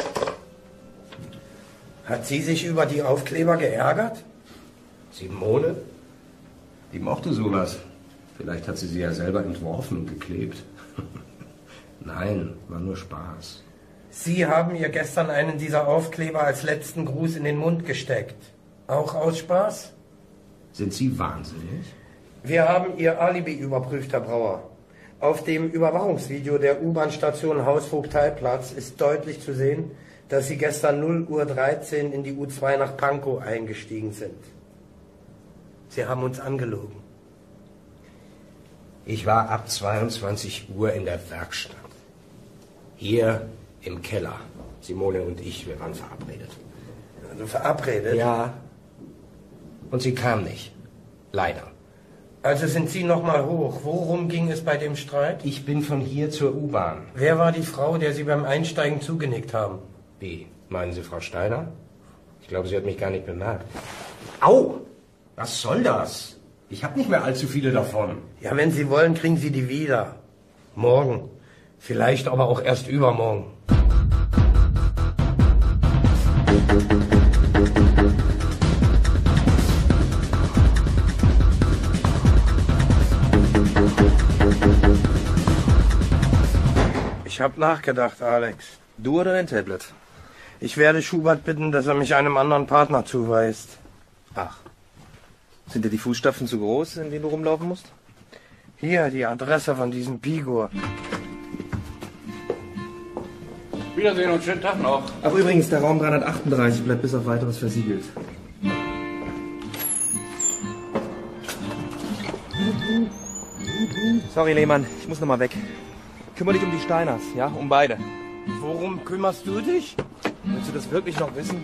Hat sie sich über die Aufkleber geärgert? Simone? Die mochte sowas. Vielleicht hat sie sie ja selber entworfen und geklebt. Nein, war nur Spaß. Sie haben ihr gestern einen dieser Aufkleber als letzten Gruß in den Mund gesteckt. Auch aus Spaß? Sind Sie wahnsinnig? Wir haben Ihr Alibi überprüft, Herr Brauer. Auf dem Überwachungsvideo der U-Bahn-Station Hausvogteiplatz ist deutlich zu sehen, dass Sie gestern null Uhr dreizehn in die U zwei nach Pankow eingestiegen sind. Sie haben uns angelogen. Ich war ab zweiundzwanzig Uhr in der Werkstatt. Hier im Keller. Simone und ich, wir waren verabredet. Also verabredet? Ja. Und sie kam nicht. Leider. Also sind Sie noch mal hoch. Worum ging es bei dem Streit? Ich bin von hier zur U-Bahn. Wer war die Frau, der Sie beim Einsteigen zugenickt haben? Wie? Meinen Sie Frau Steiner? Ich glaube, sie hat mich gar nicht bemerkt. Au! Was soll das? Ich habe nicht mehr allzu viele davon. Ja, wenn Sie wollen, kriegen Sie die wieder. Morgen. Vielleicht aber auch erst übermorgen. Ich habe nachgedacht, Alex. Du oder dein Tablet? Ich werde Schubert bitten, dass er mich einem anderen Partner zuweist. Ach. Sind dir die Fußstapfen zu groß, in denen du rumlaufen musst? Hier, die Adresse von diesem Pigor. Wiedersehen und schönen Tag noch. Ach übrigens, der Raum dreihundertachtunddreißig bleibt bis auf Weiteres versiegelt. Sorry, Lehmann, ich muss noch mal weg. Kümmere dich um die Steiners, ja? Um beide. Worum kümmerst du dich? Willst du das wirklich noch wissen?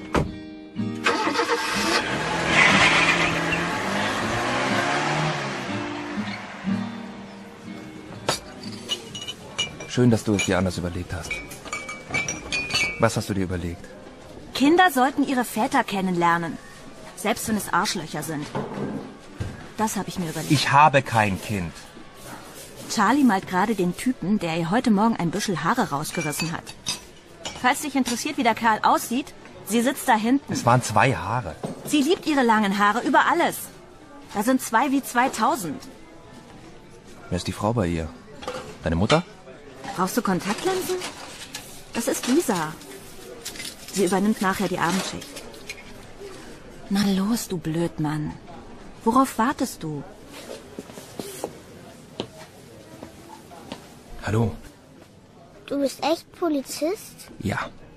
Schön, dass du es dir anders überlegt hast. Was hast du dir überlegt? Kinder sollten ihre Väter kennenlernen. Selbst wenn es Arschlöcher sind. Das habe ich mir überlegt. Ich habe kein Kind. Charlie malt gerade den Typen, der ihr heute Morgen ein Büschel Haare rausgerissen hat. Falls dich interessiert, wie der Kerl aussieht, sie sitzt da hinten. Es waren zwei Haare. Sie liebt ihre langen Haare über alles. Da sind zwei wie zweitausend. Wer ist die Frau bei ihr? Deine Mutter? Brauchst du Kontaktlinsen? Das ist Lisa. Sie übernimmt nachher die Abendschicht. Na los, du Blödmann. Worauf wartest du? Hallo. Du bist echt Polizist? Ja.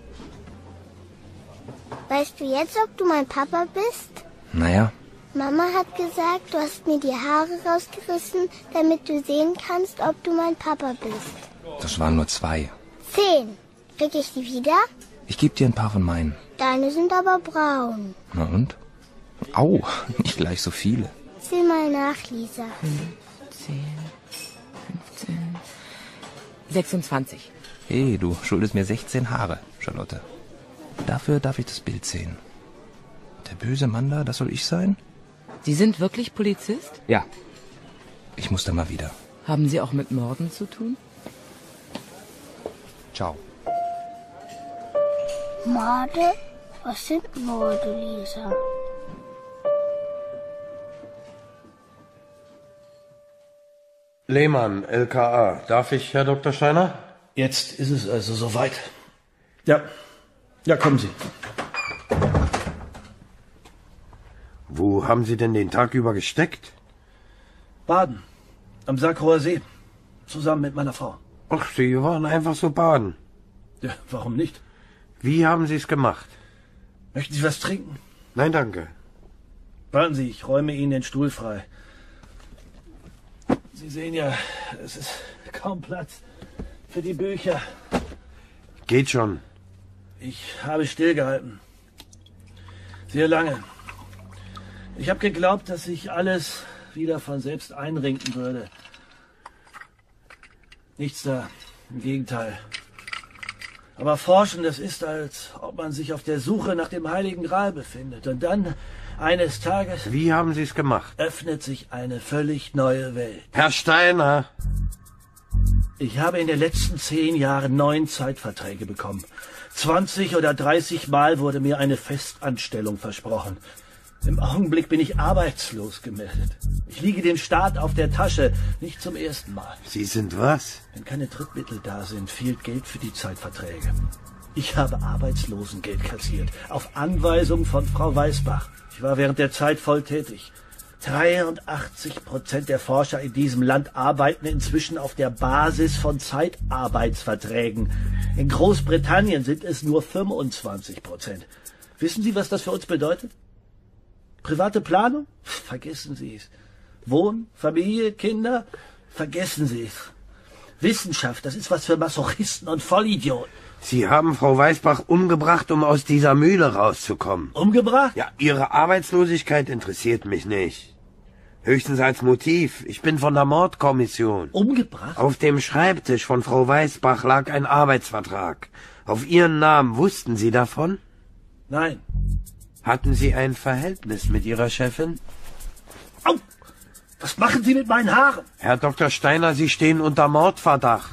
Weißt du jetzt, ob du mein Papa bist? Naja. Mama hat gesagt, du hast mir die Haare rausgerissen, damit du sehen kannst, ob du mein Papa bist. Das waren nur zwei. Zehn. Krieg ich die wieder? Ich gebe dir ein paar von meinen. Deine sind aber braun. Na und? Au, nicht gleich so viele. Zähl mal nach, Lisa. zehn, fünfzehn, sechsundzwanzig. Hey, du schuldest mir sechzehn Haare, Charlotte. Dafür darf ich das Bild sehen. Der böse Mann da, das soll ich sein? Sie sind wirklich Polizist? Ja. Ich muss da mal wieder. Haben Sie auch mit Morden zu tun? Ciao. Morde? Was sind Morde, Lisa? Lehmann, L K A. Darf ich, Herr Doktor Steiner? Jetzt ist es also soweit. Ja. Ja, kommen Sie. Wo haben Sie denn den Tag über gesteckt? Baden. Am Sackroer See. Zusammen mit meiner Frau. Ach, Sie waren einfach so baden. Ja, warum nicht? Wie haben Sie es gemacht? Möchten Sie was trinken? Nein, danke. Warten Sie, ich räume Ihnen den Stuhl frei. Sie sehen ja, es ist kaum Platz für die Bücher. Geht schon. Ich habe stillgehalten. Sehr lange. Ich habe geglaubt, dass sich alles wieder von selbst einrenken würde. Nichts da. Im Gegenteil. Aber forschen, das ist, als ob man sich auf der Suche nach dem Heiligen Gral befindet. Und dann, eines Tages... Wie haben Sie es gemacht? ...öffnet sich eine völlig neue Welt. Herr Steiner! Ich habe in den letzten zehn Jahren neun Zeitverträge bekommen. zwanzig oder dreißig Mal wurde mir eine Festanstellung versprochen. Im Augenblick bin ich arbeitslos gemeldet. Ich liege dem Staat auf der Tasche, nicht zum ersten Mal. Sie sind was? Wenn keine Drittmittel da sind, fehlt Geld für die Zeitverträge. Ich habe Arbeitslosengeld kassiert, auf Anweisung von Frau Weißbach. Ich war während der Zeit voll tätig. dreiundachtzig Prozent der Forscher in diesem Land arbeiten inzwischen auf der Basis von Zeitarbeitsverträgen. In Großbritannien sind es nur fünfundzwanzig Prozent. Wissen Sie, was das für uns bedeutet? Private Planung? Vergessen Sie es. Wohn, Familie, Kinder? Vergessen Sie es. Wissenschaft, das ist was für Masochisten und Vollidioten. Sie haben Frau Weißbach umgebracht, um aus dieser Mühle rauszukommen. Umgebracht? Ja, Ihre Arbeitslosigkeit interessiert mich nicht. Höchstens als Motiv. Ich bin von der Mordkommission. Umgebracht? Auf dem Schreibtisch von Frau Weißbach lag ein Arbeitsvertrag. Auf Ihren Namen. Wussten Sie davon? Nein. Hatten Sie ein Verhältnis mit Ihrer Chefin? Au! Was machen Sie mit meinen Haaren? Herr Doktor Steiner, Sie stehen unter Mordverdacht.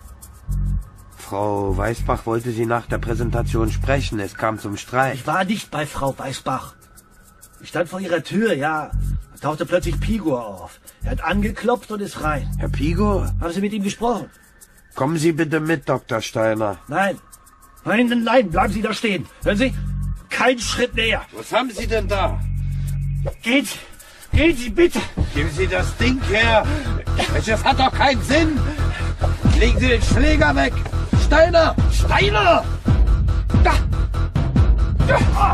Frau Weißbach wollte Sie nach der Präsentation sprechen. Es kam zum Streit. Ich war nicht bei Frau Weißbach. Ich stand vor ihrer Tür, ja. Da tauchte plötzlich Pigor auf. Er hat angeklopft und ist rein. Herr Pigor? Haben Sie mit ihm gesprochen? Kommen Sie bitte mit, Doktor Steiner. Nein. Nein, nein, nein. Bleiben Sie da stehen. Hören Sie? Kein Schritt näher. Was haben Sie denn da? Geht, gehen Sie bitte. Geben Sie das Ding her. Das hat doch keinen Sinn. Legen Sie den Schläger weg. Steiner! Steiner! Da! Da!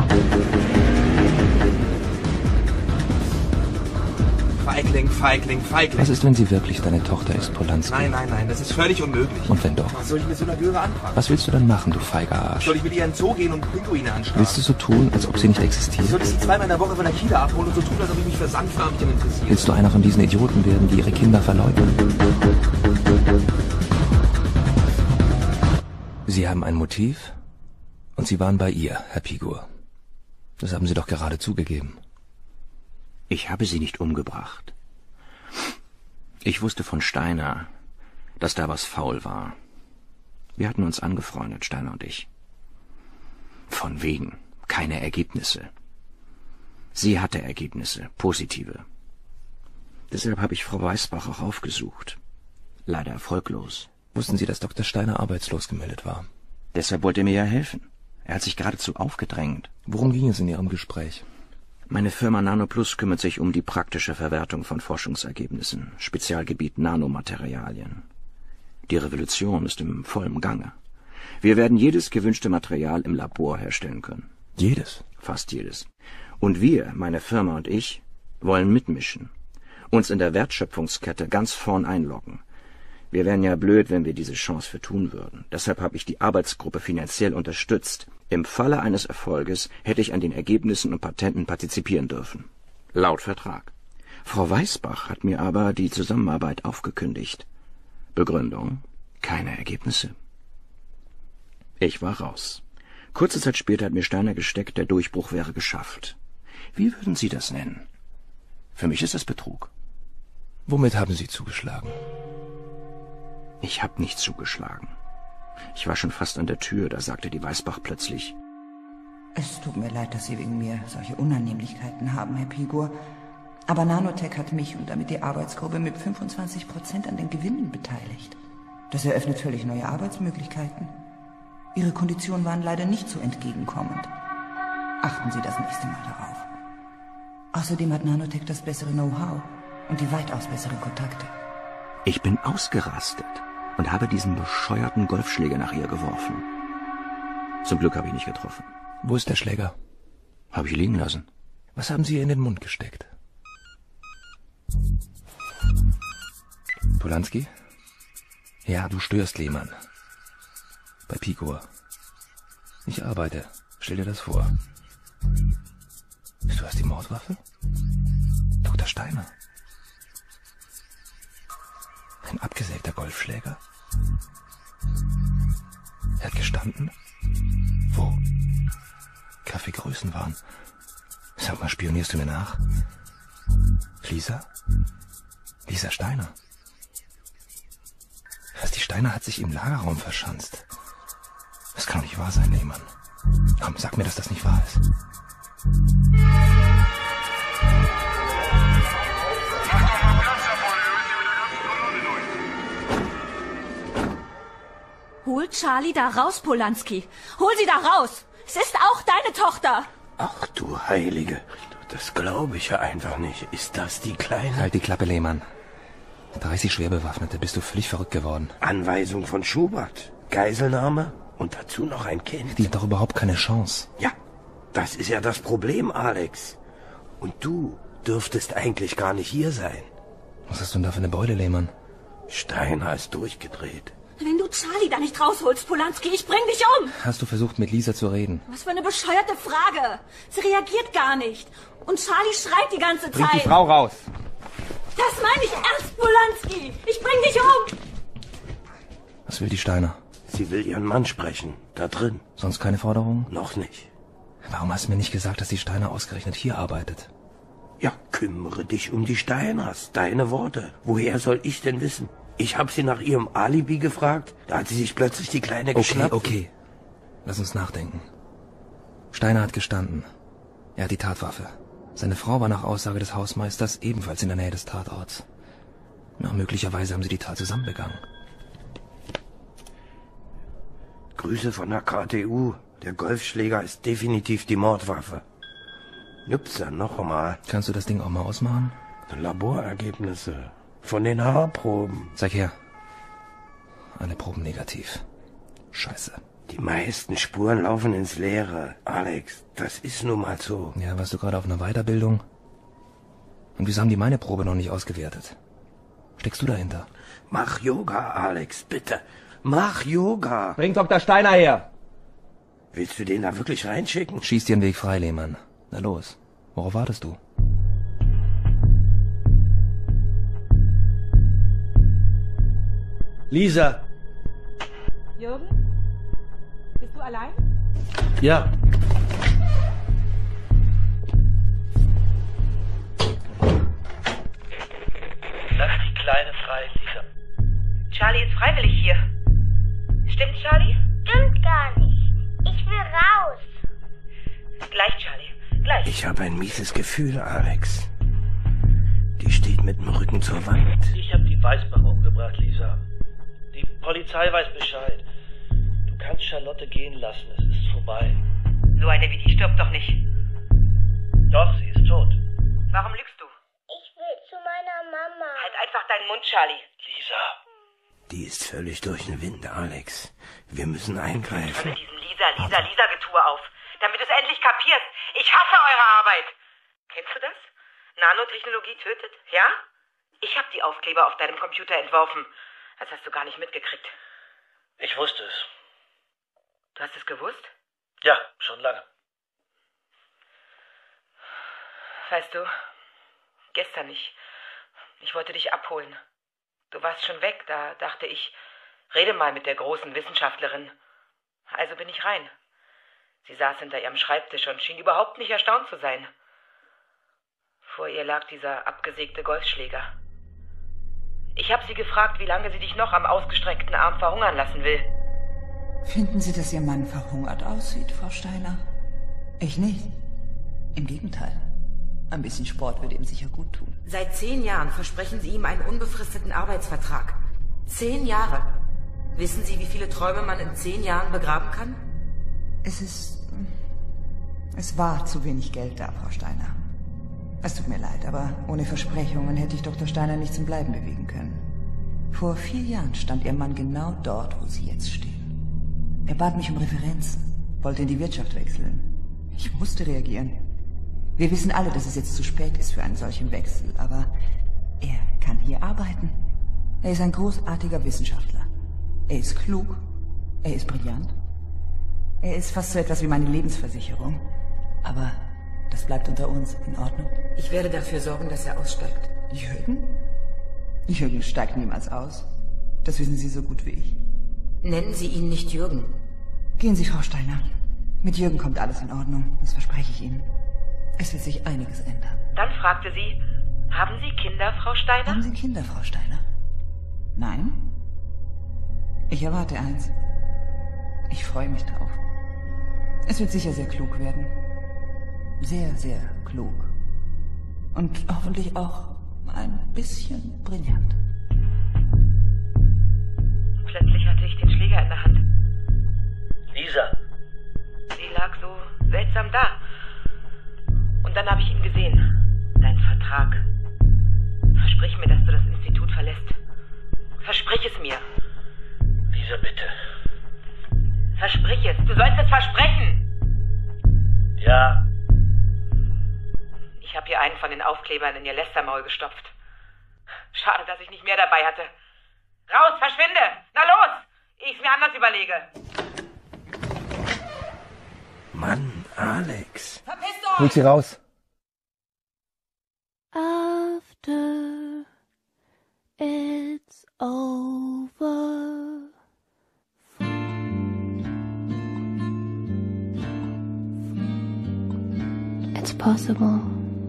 Feigling, Feigling, Feigling. Was ist, wenn sie wirklich deine Tochter ist, Polanski? Nein, nein, nein, das ist völlig unmöglich. Und wenn doch? Was soll ich mit so einer Göre anfangen? Was willst du dann machen, du feiger Arsch? Soll ich mit ihr in den Zoo gehen und Pinguine anschauen? Willst du so tun, als ob sie nicht existiert? Soll ich sie zweimal in der Woche von der Kita abholen und so tun, als ob ich mich für Sandförmchen interessiere? Willst du einer von diesen Idioten werden, die ihre Kinder verleugnen? Sie haben ein Motiv und Sie waren bei ihr, Herr Pigor. Das haben Sie doch gerade zugegeben. Ich habe sie nicht umgebracht. Ich wusste von Steiner, dass da was faul war. Wir hatten uns angefreundet, Steiner und ich. Von wegen, keine Ergebnisse. Sie hatte Ergebnisse, positive. Deshalb habe ich Frau Weißbach auch aufgesucht. Leider erfolglos. Wussten Sie, dass Doktor Steiner arbeitslos gemeldet war? Deshalb wollte er mir ja helfen. Er hat sich geradezu aufgedrängt. Worum ging es in Ihrem Gespräch? Meine Firma NanoPlus kümmert sich um die praktische Verwertung von Forschungsergebnissen, Spezialgebiet Nanomaterialien. Die Revolution ist im vollen Gange. Wir werden jedes gewünschte Material im Labor herstellen können. Jedes? Fast jedes. Und wir, meine Firma und ich, wollen mitmischen. Uns in der Wertschöpfungskette ganz vorn einloggen. Wir wären ja blöd, wenn wir diese Chance vertun würden. Deshalb habe ich die Arbeitsgruppe finanziell unterstützt. Im Falle eines Erfolges hätte ich an den Ergebnissen und Patenten partizipieren dürfen. Laut Vertrag. Frau Weißbach hat mir aber die Zusammenarbeit aufgekündigt. Begründung: keine Ergebnisse. Ich war raus. Kurze Zeit später hat mir Steiner gesteckt, der Durchbruch wäre geschafft. Wie würden Sie das nennen? Für mich ist das Betrug. Womit haben Sie zugeschlagen? Ich habe nicht zugeschlagen. Ich war schon fast an der Tür, da sagte die Weißbach plötzlich: Es tut mir leid, dass Sie wegen mir solche Unannehmlichkeiten haben, Herr Pigor. Aber Nanotech hat mich und damit die Arbeitsgruppe mit fünfundzwanzig Prozent an den Gewinnen beteiligt. Das eröffnet völlig neue Arbeitsmöglichkeiten. Ihre Konditionen waren leider nicht so entgegenkommend. Achten Sie das nächste Mal darauf. Außerdem hat Nanotech das bessere Know-how und die weitaus besseren Kontakte. Ich bin ausgerastet und habe diesen bescheuerten Golfschläger nach ihr geworfen. Zum Glück habe ich nicht getroffen. Wo ist der Schläger? Habe ich liegen lassen. Was haben Sie ihr in den Mund gesteckt? Polanski? Ja, du störst Lehmann. Bei Pigor. Ich arbeite. Stell dir das vor. Bist du das die Mordwaffe? Doktor Steiner. Ein abgesägter Golfschläger. Er hat gestanden? Wo? Café Größenwahn. Sag mal, spionierst du mir nach? Lisa? Lisa Steiner. Was, die Steiner hat sich im Lagerraum verschanzt. Das kann doch nicht wahr sein, Lehmann. Komm, sag mir, dass das nicht wahr ist. Hol Charlie da raus, Polanski. Hol sie da raus. Es ist auch deine Tochter. Ach du Heilige. Das glaube ich ja einfach nicht. Ist das die Kleine? Halt die Klappe, Lehmann. dreißig Schwerbewaffnete, bist du völlig verrückt geworden. Anweisung von Schubert. Geiselnahme und dazu noch ein Kind. Die hat doch überhaupt keine Chance. Ja, das ist ja das Problem, Alex. Und du dürftest eigentlich gar nicht hier sein. Was hast du denn da für eine Beule, Lehmann? Steiner ist durchgedreht. Wenn du Charlie da nicht rausholst, Polanski, ich bring dich um. Hast du versucht, mit Lisa zu reden? Was für eine bescheuerte Frage. Sie reagiert gar nicht. Und Charlie schreit die ganze Bring Zeit. die Frau raus. Das meine ich ernst, Polanski. Ich bring dich um. Was will die Steiner? Sie will ihren Mann sprechen. Da drin. Sonst keine Forderungen? Noch nicht. Warum hast du mir nicht gesagt, dass die Steiner ausgerechnet hier arbeitet? Ja, kümmere dich um die Steiners. Deine Worte. Woher soll ich denn wissen? Ich habe sie nach ihrem Alibi gefragt. Da hat sie sich plötzlich die Kleine geschnappt. Okay, okay. Lass uns nachdenken. Steiner hat gestanden. Er hat die Tatwaffe. Seine Frau war nach Aussage des Hausmeisters ebenfalls in der Nähe des Tatorts. Na, möglicherweise haben sie die Tat zusammen begangen. Grüße von der K T U. Der Golfschläger ist definitiv die Mordwaffe. Nüpser, noch einmal. Kannst du das Ding auch mal ausmachen? Laborergebnisse. Von den Haarproben. Zeig her. Alle Proben negativ. Scheiße. Die meisten Spuren laufen ins Leere. Alex, das ist nun mal so. Ja, warst du gerade auf einer Weiterbildung? Und wieso haben die meine Probe noch nicht ausgewertet? Steckst du dahinter? Mach Yoga, Alex, bitte. Mach Yoga. Bring Doktor Steiner her. Willst du den da wirklich reinschicken? Schieß dir den Weg frei, Lehmann. Na los. Worauf wartest du? Lisa. Jürgen? Bist du allein? Ja. Lass die Kleine frei, Lisa. Charlie ist freiwillig hier. Stimmt, Charlie? Stimmt gar nicht. Ich will raus. Gleich, Charlie. Gleich. Ich habe ein mieses Gefühl, Alex. Die steht mit dem Rücken zur Wand. Ich habe die Weißbach umgebracht, Lisa. Die Polizei weiß Bescheid. Du kannst Charlotte gehen lassen, es ist vorbei. So eine wie die stirbt doch nicht. Doch, sie ist tot. Warum lügst du? Ich will zu meiner Mama. Halt einfach deinen Mund, Charlie. Lisa. Die ist völlig durch den Wind, Alex. Wir müssen eingreifen. Hör diesen Lisa, Lisa, Lisa-Getue auf, damit du es endlich kapierst. Ich hasse eure Arbeit. Kennst du das? Nanotechnologie tötet, ja? Ich habe die Aufkleber auf deinem Computer entworfen. Das hast du gar nicht mitgekriegt. Ich wusste es. Du hast es gewusst? Ja, schon lange. Weißt du, gestern nicht. Ich wollte dich abholen. Du warst schon weg, da dachte ich, rede mal mit der großen Wissenschaftlerin. Also bin ich rein. Sie saß hinter ihrem Schreibtisch und schien überhaupt nicht erstaunt zu sein. Vor ihr lag dieser abgesägte Golfschläger. Ich habe sie gefragt, wie lange sie dich noch am ausgestreckten Arm verhungern lassen will. Finden Sie, dass Ihr Mann verhungert aussieht, Frau Steiner? Ich nicht. Im Gegenteil. Ein bisschen Sport würde ihm sicher gut tun. Seit zehn Jahren versprechen Sie ihm einen unbefristeten Arbeitsvertrag. Zehn Jahre. Wissen Sie, wie viele Träume man in zehn Jahren begraben kann? Es ist... Es war zu wenig Geld da, Frau Steiner. Es tut mir leid, aber ohne Versprechungen hätte ich Doktor Steiner nicht zum Bleiben bewegen können. Vor vier Jahren stand Ihr Mann genau dort, wo Sie jetzt stehen. Er bat mich um Referenzen, wollte in die Wirtschaft wechseln. Ich musste reagieren. Wir wissen alle, dass es jetzt zu spät ist für einen solchen Wechsel, aber er kann hier arbeiten. Er ist ein großartiger Wissenschaftler. Er ist klug. Er ist brillant. Er ist fast so etwas wie meine Lebensversicherung. Aber Das bleibt unter uns. In Ordnung? Ich werde dafür sorgen, dass er aussteigt. Jürgen? Jürgen steigt niemals aus. Das wissen Sie so gut wie ich. Nennen Sie ihn nicht Jürgen. Gehen Sie, Frau Steiner. Mit Jürgen kommt alles in Ordnung. Das verspreche ich Ihnen. Es wird sich einiges ändern. Dann fragte sie, haben Sie Kinder, Frau Steiner? Haben Sie Kinder, Frau Steiner? Nein? Ich erwarte eins. Ich freue mich drauf. Es wird sicher sehr klug werden. Sehr, sehr klug. Und hoffentlich auch ein bisschen brillant. Plötzlich hatte ich den Schläger in der Hand. Lisa. Sie lag so seltsam da. Und dann habe ich ihn gesehen. Dein Vertrag. Versprich mir, dass du das Institut verlässt. Versprich es mir. Lisa, bitte. Versprich es. Du sollst es versprechen. Ja. Ich habe ihr einen von den Aufklebern in ihr Lästermaul gestopft. Schade, dass ich nicht mehr dabei hatte. Raus, verschwinde! Na los! Ehe ich's mir anders überlege. Mann, Alex. Verpisst euch! Holt sie raus. After it's over. It's possible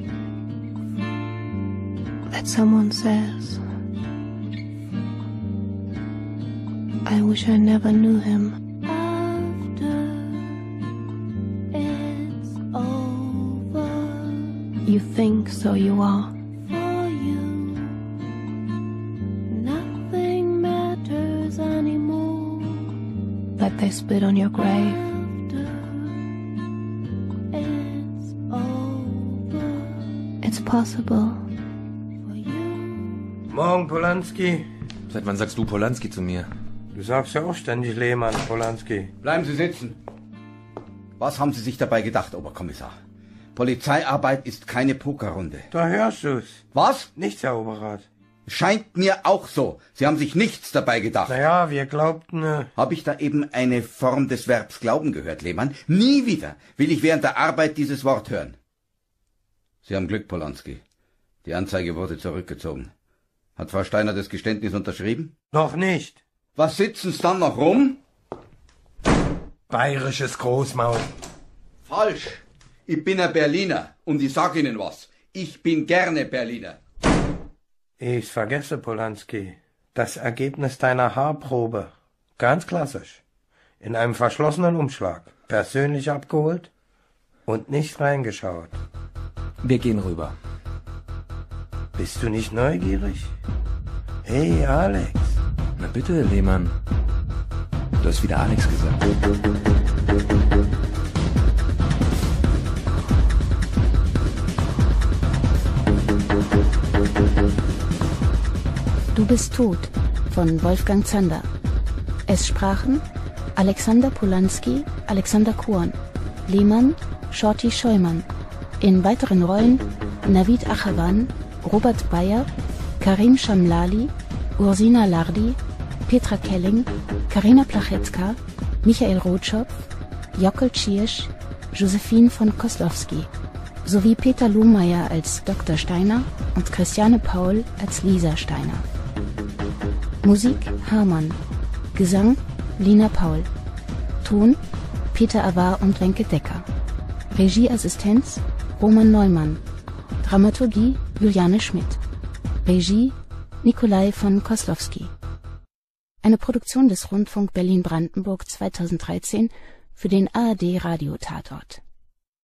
that someone says, I wish I never knew him. After it's over, you think so you are. For you, nothing matters anymore. That they spit on your grave. It's possible. Morgen, Polanski. Seit wann sagst du Polanski zu mir? Du sagst ja auch ständig Lehmann, Polanski. Bleiben Sie sitzen. Was haben Sie sich dabei gedacht, Oberkommissar? Polizeiarbeit ist keine Pokerrunde. Da hörst du's. Was? Nichts, Herr Oberrat. Scheint mir auch so. Sie haben sich nichts dabei gedacht. Naja, wir glaubten... Äh Habe ich da eben eine Form des Verbs glauben gehört, Lehmann? Nie wieder will ich während der Arbeit dieses Wort hören. Sie haben Glück, Polanski. Die Anzeige wurde zurückgezogen. Hat Frau Steiner das Geständnis unterschrieben? Noch nicht. Was sitzen's dann noch rum? Bayerisches Großmaul. Falsch. Ich bin ein Berliner und ich sag Ihnen was. Ich bin gerne Berliner. Ich vergesse, Polanski. Das Ergebnis deiner Haarprobe. Ganz klassisch. In einem verschlossenen Umschlag. Persönlich abgeholt und nicht reingeschaut. Wir gehen rüber. Bist du nicht neugierig? Hey, Alex. Na bitte, Lehmann. Du hast wieder Alex gesagt. Du bist tot von Wolfgang Zander. Es sprachen Alexander Polanski, Alexander Korn, Lehmann, Shorty Scheumann. In weiteren Rollen Navid Achavan, Robert Bayer, Karim Shamlali, Ursina Lardi, Petra Kelling, Karina Plachetzka, Michael Rotschopf, Jockel Tschirsch, Josephine von Koslowski sowie Peter Lohmeier als Doktor Steiner und Christiane Paul als Lisa Steiner. Musik Hermann, Gesang Lina Paul, Ton Peter Avar und Wenke Decker, Regieassistenz Roman Neumann, Dramaturgie Juliane Schmidt, Regie Nikolai von Koslowski. Eine Produktion des Rundfunk Berlin-Brandenburg zweitausenddreizehn für den A R D Radio Tatort.